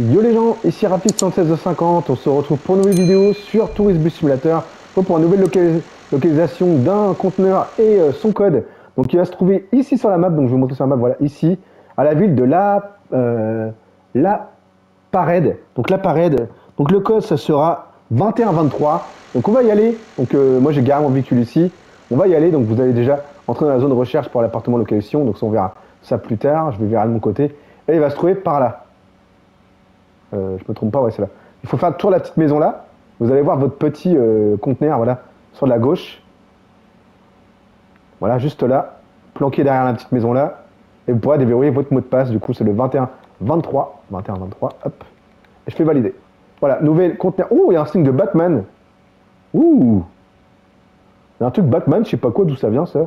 Yo les gens, ici Rapid11650, on se retrouve pour une nouvelle vidéo sur Tourist Bus Simulator pour une nouvelle localisation d'un conteneur et son code. Donc il va se trouver ici sur la map, donc je vais vous montrer sur la map, voilà, ici, à la ville de La Parede. Donc La Parede, donc le code ça sera 2123. Donc on va y aller, donc moi j'ai garé mon véhicule ici, on va y aller, donc vous allez déjà entrer dans la zone de recherche pour l'appartement location, donc ça, on verra ça plus tard, je vais verra de mon côté, et il va se trouver par là. Je me trompe pas, ouais, c'est là. Il faut faire le tour de la petite maison là. Vous allez voir votre petit conteneur, voilà, sur la gauche. Voilà, juste là, planqué derrière la petite maison là. Et vous pourrez déverrouiller votre mot de passe. Du coup, c'est le 2123. 2123, hop. Et je fais valider. Voilà, nouvel conteneur. Ouh, il y a un signe de Batman. Ouh. Il y a un truc Batman, je sais pas quoi, d'où ça vient ça.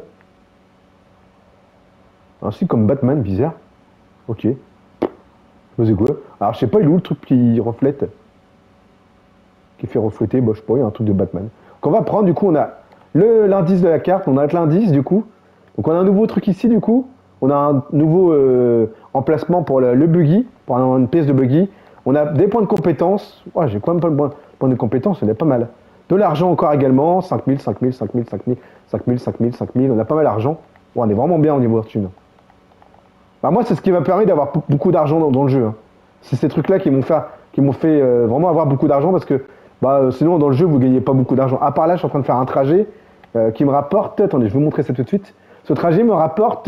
Un signe comme Batman, bizarre. Ok. C'est quoi? Alors je sais pas, il est où le truc qui reflète? Qui fait refléter, bah, je sais pas, il y a un truc de Batman. Donc on va prendre, du coup, on a l'indice de la carte, on a l'indice, du coup. Donc on a un nouveau truc ici, du coup. On a un nouveau emplacement pour le buggy, pour une pièce de buggy. On a des points de compétence. Ouais, j'ai quand même pas le point de compétence, on est pas mal. De l'argent encore également, 5000, 5000, 5000, 5000, 5000, 5000, 5000. On a pas mal d'argent. Ouais, on est vraiment bien au niveau de thune. Bah moi, c'est ce qui m'a permis d'avoir beaucoup d'argent dans le jeu. Hein. C'est ces trucs-là qui m'ont fait vraiment avoir beaucoup d'argent parce que bah, sinon, dans le jeu, vous gagnez pas beaucoup d'argent. À part là, je suis en train de faire un trajet qui me rapporte... Attendez, je vais vous montrer ça tout de suite. Ce trajet me rapporte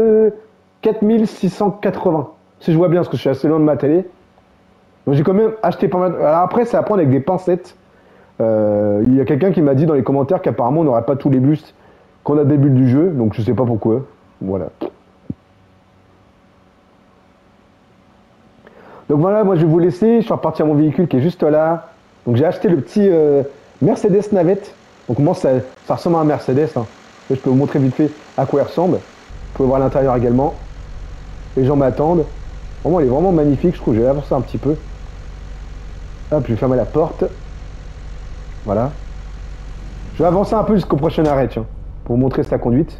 4680. Si je vois bien, parce que je suis assez loin de ma télé. Donc j'ai quand même acheté pas mal... Alors après, c'est à prendre avec des pincettes. Il y a quelqu'un qui m'a dit dans les commentaires qu'apparemment, on n'aurait pas tous les bus qu'on a début du jeu. Donc je sais pas pourquoi. Voilà. Donc voilà, moi je vais vous laisser, je suis reparti à mon véhicule qui est juste là. Donc j'ai acheté le petit Mercedes navette. Donc moi ça ressemble à un Mercedes. Hein. Je peux vous montrer vite fait à quoi il ressemble. Vous pouvez voir l'intérieur également. Les gens m'attendent. Vraiment, il est vraiment magnifique, je trouve. Je vais avancer un petit peu. Hop, je vais fermer la porte. Voilà. Je vais avancer un peu jusqu'au prochain arrêt, tiens, pour vous montrer sa conduite.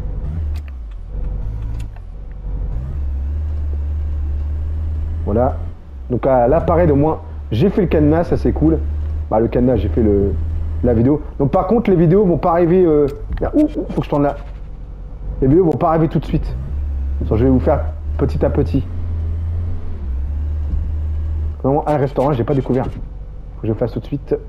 Voilà. Donc à l'appareil, au moins, j'ai fait le cadenas, ça c'est cool. Bah le cadenas, j'ai fait la vidéo. Donc par contre, les vidéos vont pas arriver... Ouh, faut que je tourne là. Les vidéos vont pas arriver tout de suite. Donc, je vais vous faire petit à petit. Vraiment, un restaurant, j'ai pas découvert. Faut que je fasse tout de suite. Tout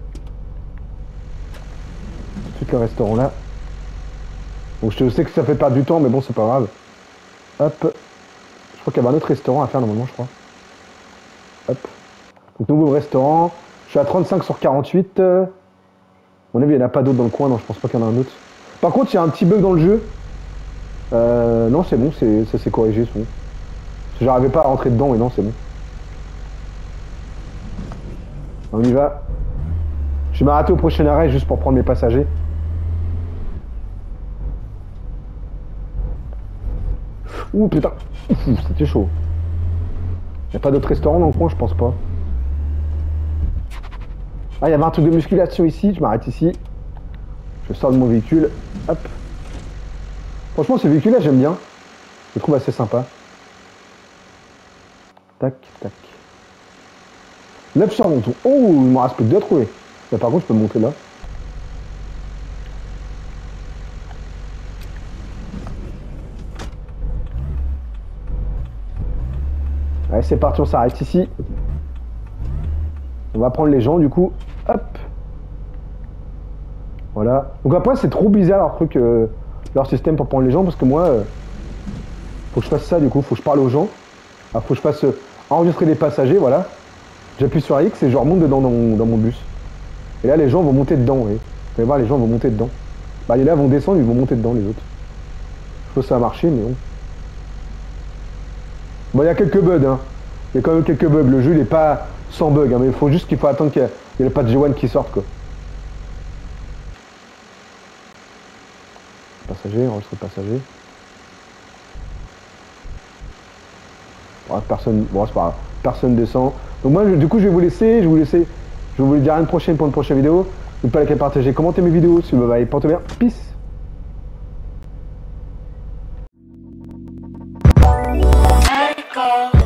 de suite le restaurant là. Donc je sais que ça fait perdre du temps, mais bon, c'est pas grave. Hop. Je crois qu'il y avait un autre restaurant à faire normalement, je crois. Hop. Donc nouveau restaurant. Je suis à 35 sur 48. À mon avis, il n'y en a pas d'autres dans le coin. Non, je pense pas qu'il y en a un autre. Par contre, il y a un petit bug dans le jeu. Non, c'est bon, ça s'est corrigé, c'est bon. J'arrivais pas à rentrer dedans, mais non, c'est bon. On y va. Je vais m'arrêter au prochain arrêt juste pour prendre mes passagers. Ouh, putain. C'était chaud. Il n'y a pas d'autres restaurants dans le coin, je pense pas. Ah, il y avait un truc de musculation ici, je m'arrête ici. Je sors de mon véhicule. Hop. Franchement, ce véhicule-là, j'aime bien. Je le trouve assez sympa. Tac, tac. 900 mon tour. Oh, il m'en reste plus que 2 à trouver. Là, par contre, je peux me monter là. Allez, c'est parti, on s'arrête ici. On va prendre les gens, du coup. Hop. Voilà. Donc après, c'est trop bizarre leur truc, leur système pour prendre les gens, parce que moi, faut que je fasse ça, du coup. Faut que je parle aux gens. Alors, faut que je fasse enregistrer des passagers, voilà. J'appuie sur X et je remonte dedans dans mon bus. Et là, les gens vont monter dedans, vous voyez. Vous allez voir, les gens vont monter dedans. Bah, les là vont descendre, ils vont monter dedans, les autres. Je pense que ça va marcher, mais bon. Bon, il y a quelques bugs, hein. Il y a quand même quelques bugs. Le jeu, il est pas sans bug, hein, mais il faut juste qu'il faut attendre qu'il y ait le patch G1 qui sorte, quoi. Passager, enregistrer passager. Bon, personne, bon, c'est pas grave. Personne descend. Donc moi, du coup, je vais vous laisser. Je vais vous dire à une prochaine pour une prochaine vidéo. N'oubliez pas de liker, partager, commenter mes vidéos. Si vous m'avez portez bien. Peace. Let it go.